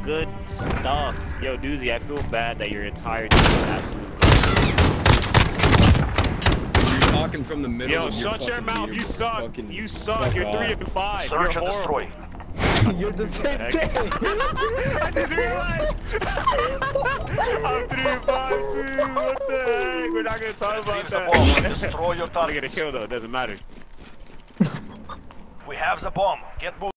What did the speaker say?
good stuff. Yo, Doozy, I feel bad that your entire team is absolute. You're talking from the middle. Yo, of shut your mouth. You suck. You suck. You're 3 and 5. Search You're and horrible. destroy. You're the same thing. I didn't realize. I'm 3 and 5 too. What the heck? We're not gonna talk about Leave the that. bomb. Destroy your I get a targets. kill though. It doesn't matter. We have the bomb. Get moving.